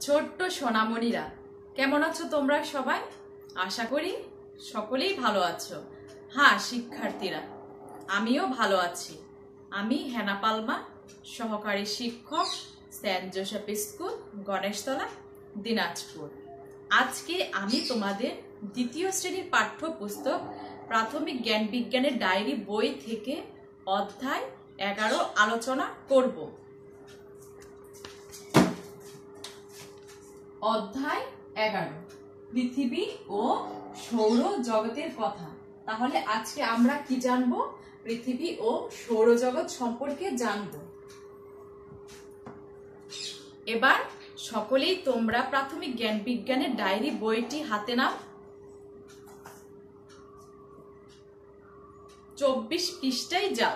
ছোট্ট সোনামণিরা কেমন আছো তোমরা সবাই? আশা করি সকলেই ভালো আছো। হ্যাঁ শিক্ষার্থীরা, আমিও ভালো আছি। আমি হেনা পালমা, সহকারী শিক্ষক, Saint Joseph school, Ganeshtala, Dinajpur. আজকে আমি তোমাদের দ্বিতীয় শ্রেণীর পাঠ্যপুস্তক প্রাথমিক জ্ঞান বিজ্ঞানের ডায়েরি বই থেকে অধ্যায় 11 আলোচনা করব। অধ্যায় 11, পৃথিবী ও সৌর জগতের কথা। তাহলে আজকে আমরা কি জানবো? পৃথিবী ও সৌরজগৎ সম্পর্কে জানবো। এবার সকলেই তোমরা প্রাথমিক জ্ঞান বিজ্ঞানের ডায়েরি বইটি হাতে নাও। 24 পৃষ্ঠায় যাও।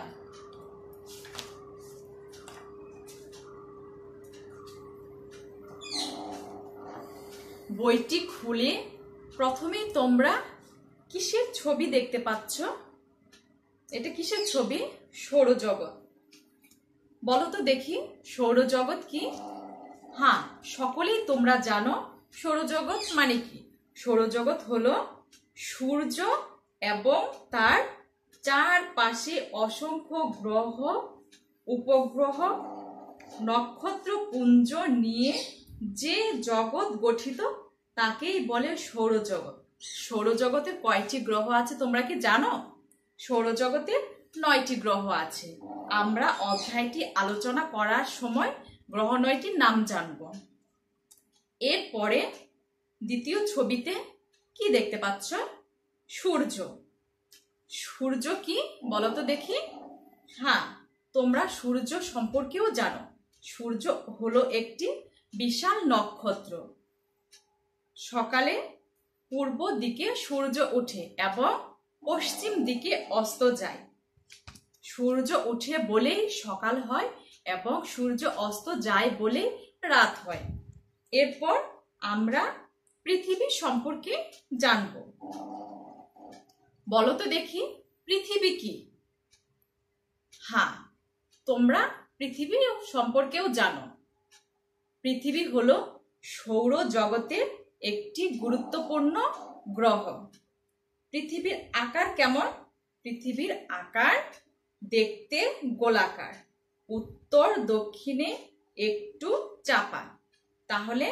বইটি খুলে প্রথমেই তোমরা কিসের ছবি দেখতে পাচ্ছ? এটা কিসের ছবি? সৌরজগৎ। বলো তো দেখি সৌরজগৎ কি? হ্যাঁ, সকলেই তোমরা জানো সৌরজগৎ মানে কি। সৌরজগৎ হলো সূর্য এবং তার চারপাশে অসংখ্য গ্রহ, উপগ্রহ, নক্ষত্রপুঞ্জ নিয়ে যে জগৎ গঠিত তাকেই বলে সৌরজগৎ। সৌরজগতে কয়টি গ্রহ আছে তোমরা কি জানো? সৌরজগতে 9টি গ্রহ আছে। আমরা অধ্যায়টি আলোচনা করার সময় গ্রহ 9টির নাম জানব। এরপরে দ্বিতীয় ছবিতে কি দেখতে পাচ্ছ? সূর্য। সূর্য কি বলো তো দেখি? হ্যাঁ, তোমরা সূর্য সম্পর্কেও জানো। সূর্য হলো একটি বিশাল নক্ষত্র। সকালে পূর্ব দিকে সূর্য ওঠে এবং পশ্চিম দিকে অস্ত যায়। সূর্য ওঠে বলেই সকাল হয় এবং সূর্য অস্ত যায় বলেই রাত হয়। এরপর আমরা পৃথিবী সম্পর্কে জানব। বলো তো দেখি পৃথিবী কি? হ্যাঁ, তোমরা পৃথিবী সম্পর্কেও জানো। পৃথিবী হলো সৌরজগতের একটি গুরুত্বপূর্ণ গ্রহ। পৃথিবীর আকার কেমন? পৃথিবীর আকার দেখতে গোলাকার, উত্তর দক্ষিণে একটু চাপা। তাহলে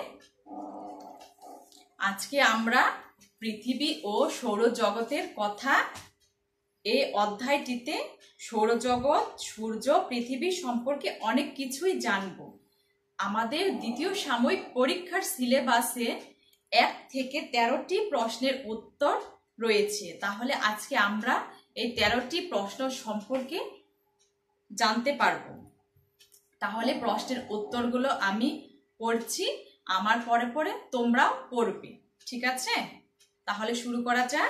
আজকে আমরা পৃথিবী ও সৌরজগতের কথা এই অধ্যায়টিতে সৌরজগৎ, সূর্য, পৃথিবী সম্পর্কে অনেক কিছুই জানব। আমাদের দ্বিতীয় সাময়িক পরীক্ষার সিলেবাসে 1 থেকে 13টি প্রশ্নের উত্তর রয়েছে। তাহলে আজকে আমরা এই 13টি প্রশ্ন সম্পর্কে জানতে পারব। তাহলে প্রশ্নের উত্তরগুলো আমি পড়ছি, আমার পরে পরে তোমরাও পড়বে, ঠিক আছে? তাহলে শুরু করা যাক।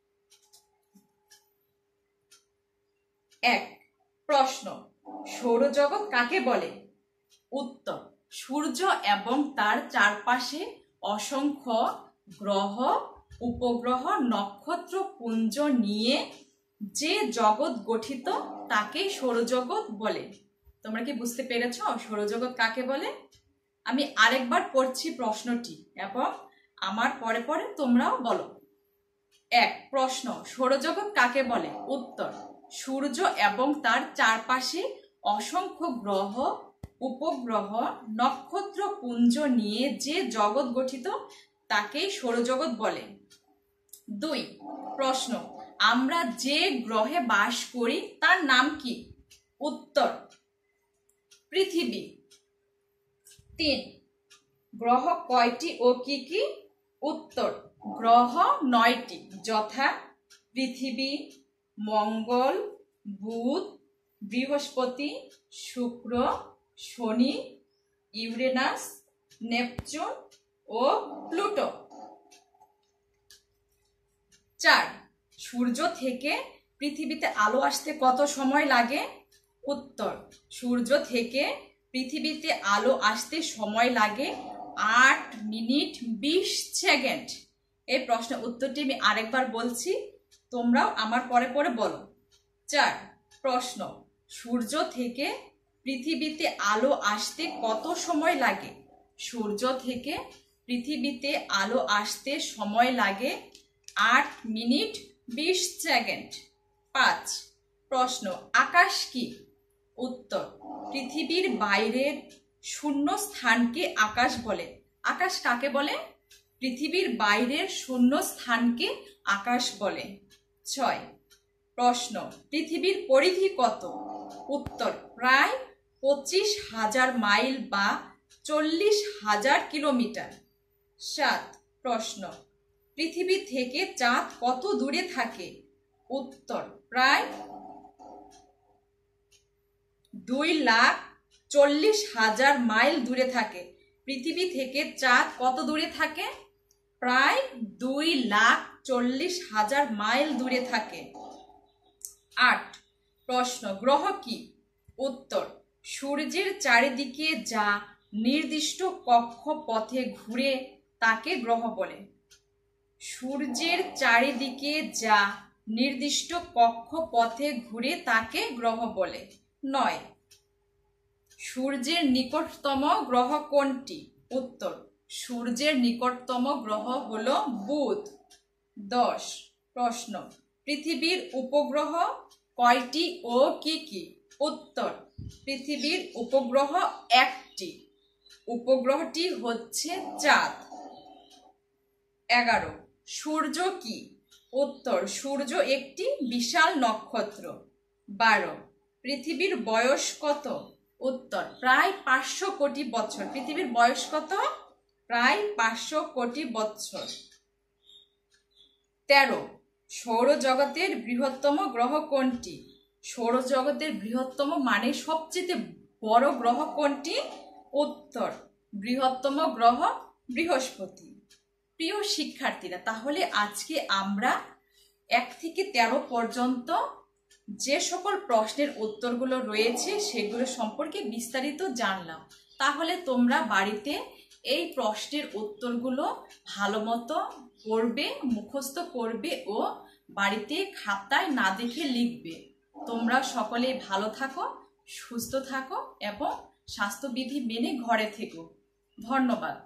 1 প্রশ্ন, সৌরজগৎ কাকে বলে? উত্তর, সূর্য এবং তার চারপাশে অসংখ্য গ্রহ, উপগ্রহ, নক্ষত্রপুঞ্জ নিয়ে যে জগৎ গঠিত তাকেই সৌরজগৎ বলে। তোমরা কি বুঝতে পেরেছো সৌরজগৎ কাকে বলে? আমি আরেকবার পড়ছি প্রশ্নটি এবং আমার পরে পরে তোমরাও বলো। 1 প্রশ্ন, সৌরজগৎ কাকে বলে? উত্তর, সূর্য এবং তার চারপাশে অসংখ্য গ্রহ, উপগ্রহ, নক্ষত্রপুঞ্জ নিয়ে যে জগৎ গঠিত তাকেই সৌরজগৎ বলে। 2 প্রশ্ন, আমরা যে গ্রহে বাস করি তার নাম কি? উত্তর, পৃথিবী। 3 গ্রহ কয়টি ও কি কি? উত্তর, গ্রহ 9টি, যথা পৃথিবী, মঙ্গল, বুধ, বৃহস্পতি, শুক্র, শনি, ইউরেনাস, নেপচুন ও প্লুটো। 4 সূর্য থেকে পৃথিবীতে আলো আসতে কত সময় লাগে? উত্তর, সূর্য থেকে পৃথিবীতে আলো আসতে সময় লাগে 8 মিনিট 20 সেকেন্ড। এই প্রশ্নের উত্তরটি আমি আরেকবার বলছি, তোমরাও আমার পরে পরে বলো। 4 প্রশ্ন, সূর্য থেকে পৃথিবীতে আলো আসতে কত সময় লাগে? সূর্য থেকে পৃথিবীতে আলো আসতে সময় লাগে 8 মিনিট 20 সেকেন্ড। 5 প্রশ্ন, আকাশ কি? উত্তর, পৃথিবীর বাইরের শূন্য স্থানকে আকাশ বলে। আকাশ কাকে বলে? পৃথিবীর বাইরের শূন্য স্থানকে আকাশ বলে। 6 প্রশ্ন, পৃথিবীর পরিধি কত? উত্তর, প্রায় 25,000 মাইল বা 40,000 কিলোমিটার। 7 প্রশ্ন, পৃথিবী থেকে চাঁদ কত দূরে থাকে? উত্তর, প্রায় 2,40,000 মাইল দূরে থাকে। পৃথিবী থেকে চাঁদ কত দূরে থাকে? প্রায় 2,40,000 মাইল দূরে থাকে। 8 প্রশ্ন, গ্রহ কি? উত্তর, সূর্যের চারিদিকে যা নির্দিষ্ট কক্ষপথে ঘুরে তাকে গ্রহ বলে। সূর্যের চারিদিকে যা নির্দিষ্ট কক্ষপথে ঘুরে তাকে গ্রহ বলে। 9 সূর্যের নিকটতম গ্রহ কোনটি? উত্তর, সূর্যের নিকটতম গ্রহ হলো বুধ। 10 প্রশ্ন, পৃথিবীর উপগ্রহ কয়টি ও কি কি? উত্তর, পৃথিবীর উপগ্রহ একটি। উপগ্রহটি হচ্ছে চাঁদ। 11 সূর্য কি? উত্তর, সূর্য একটি বিশাল নক্ষত্র। 12 পৃথিবীর বয়স কত? উত্তর, প্রায় 500 কোটি বছর। পৃথিবীর বয়স কত? প্রায় 500 কোটি বছর। 13 সৌরজগতের বৃহত্তম গ্রহ কোনটি? সৌরজগতের বৃহত্তম মানে সবচেয়ে বড় গ্রহ কোনটি? উত্তর, বৃহত্তম গ্রহ বৃহস্পতি। প্রিয় শিক্ষার্থীরা, তাহলে আজকে আমরা 1 থেকে 13 পর্যন্ত যে সকল প্রশ্নের উত্তরগুলো রয়েছে সেগুলো সম্পর্কে বিস্তারিত জানলাম। তাহলে তোমরা বাড়িতে এই প্রশ্নের উত্তরগুলো ভালো মতো পড়বে, মুখস্থ করবে ও বাড়িতে খাতায় না দেখে লিখবে। তোমরা সকলে ভালো থাকো, সুস্থ থাকো এবং স্বাস্থ্যবিধি মেনে ঘরে থেকো। ধন্যবাদ।